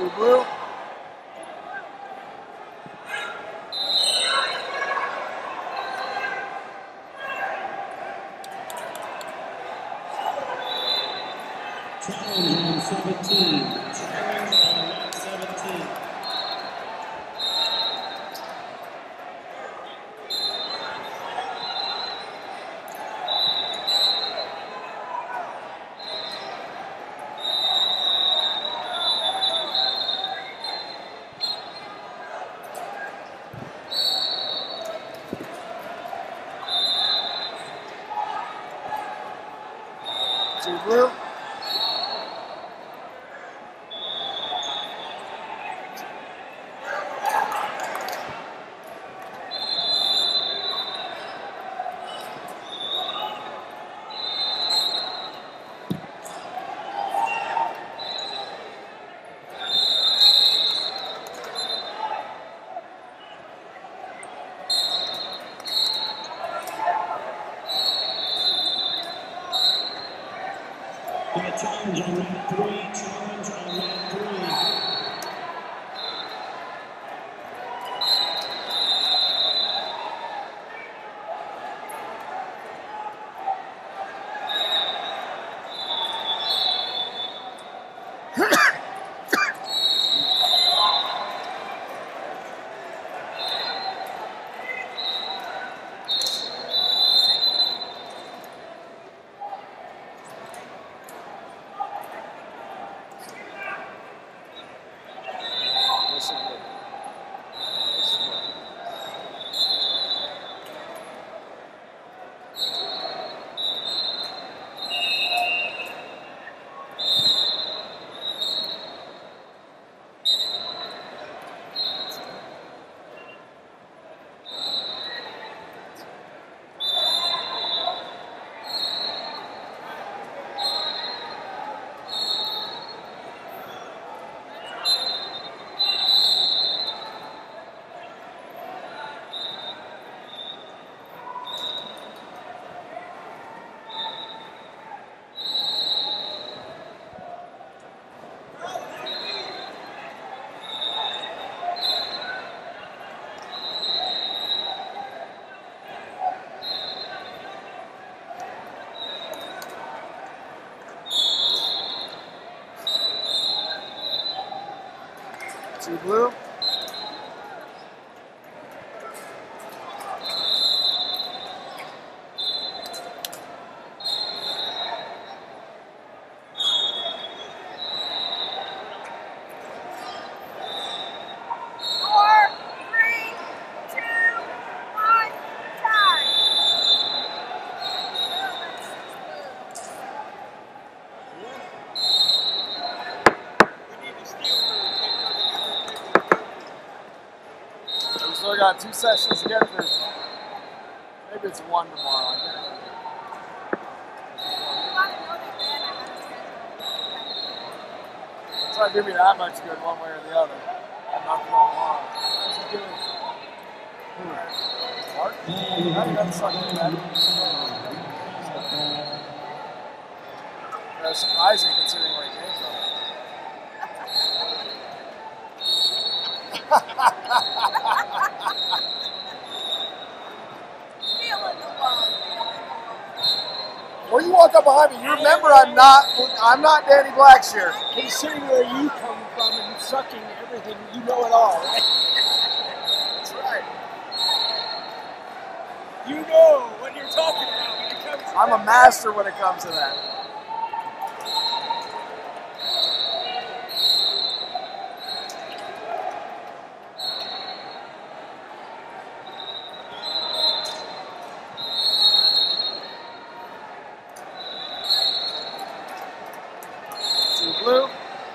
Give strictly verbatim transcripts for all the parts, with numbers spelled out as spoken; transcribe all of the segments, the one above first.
Two blue. Challenge on seventeen. Challenge on seventeen. Two blue. Yeah, challenge on mat three. Challenge on mat three. Two blue. Four, three, two, one, time. We still got two sessions to get through. Maybe it's one tomorrow. I can't remember. It's not giving me that much good one way or the other. I'm not going on. How's he doing? Who? Mark? How did that suck in that? That's surprising considering where he came from. Feeling the love. Well, you walk up behind me. You remember I'm not. I'm not Danny Blackshear. Considering where you come from and sucking everything, you know it all, right? That's right. You know what you're talking about when it comes to I'm a master when it comes to that. Two blue.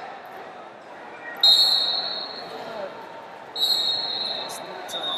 It's new turn.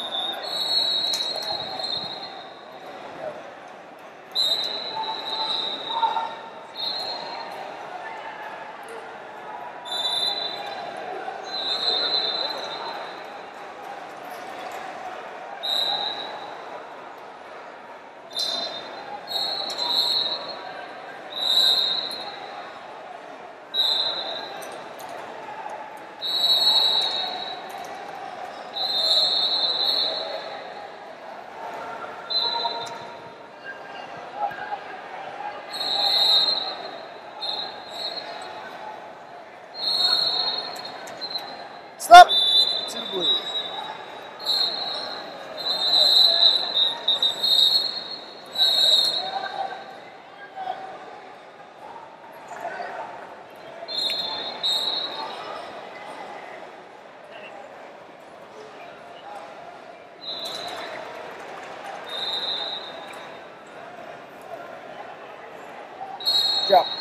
go.